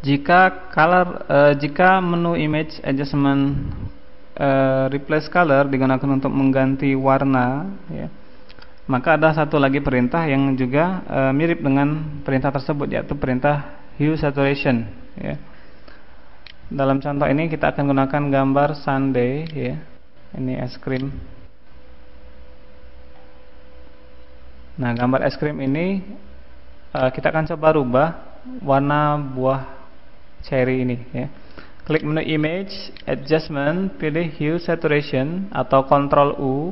Jika menu image adjustment replace color digunakan untuk mengganti warna, ya, maka ada satu lagi perintah yang juga mirip dengan perintah tersebut, yaitu perintah hue saturation, ya. Dalam contoh ini kita akan gunakan gambar sundae, ya. Ini es krim. Nah, gambar es krim ini kita akan coba rubah warna buah cherry ini, ya. Klik menu image adjustment, pilih hue saturation atau Ctrl U.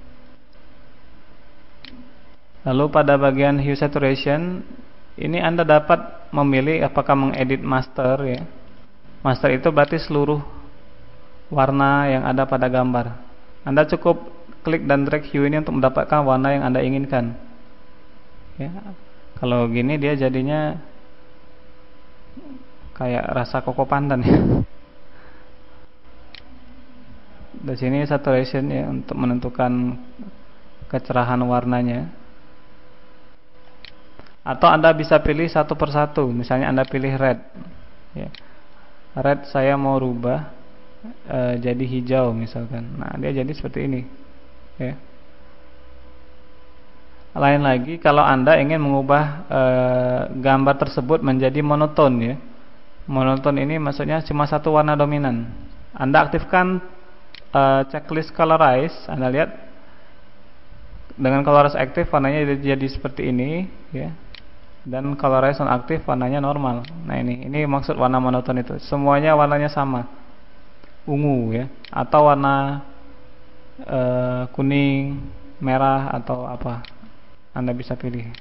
Lalu pada bagian hue saturation ini Anda dapat memilih apakah mengedit master, ya. Master itu berarti seluruh warna yang ada pada gambar. Anda cukup klik dan drag hue ini untuk mendapatkan warna yang Anda inginkan, ya. Kalau gini dia jadinya kayak rasa koko pandan, ya. Di sini saturation, ya, untuk menentukan kecerahan warnanya. Atau Anda bisa pilih satu persatu. Misalnya Anda pilih red, ya. Red saya mau rubah jadi hijau misalkan. Nah, dia jadi seperti ini, ya. Lain lagi kalau Anda ingin mengubah gambar tersebut menjadi monoton, ya. Monoton ini maksudnya cuma satu warna dominan. Anda aktifkan checklist colorize. Anda lihat dengan colorize aktif warnanya jadi seperti ini, ya. Dan colorize non-aktif warnanya normal. Nah, ini maksud warna monoton itu. Semuanya warnanya sama, ungu, ya, atau warna kuning, merah atau apa. Anda bisa pilih.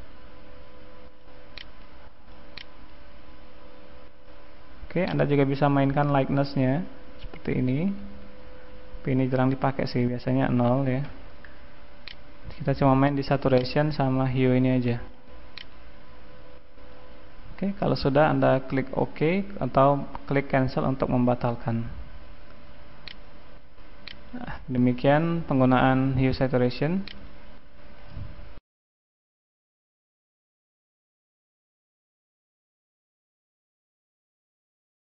Oke, Anda juga bisa mainkan lightness-nya seperti ini. Tapi ini jarang dipakai sih, biasanya 0, ya. Kita cuma main di saturation sama hue ini aja. Oke, kalau sudah Anda klik OK atau klik cancel untuk membatalkan. Nah, demikian penggunaan hue saturation.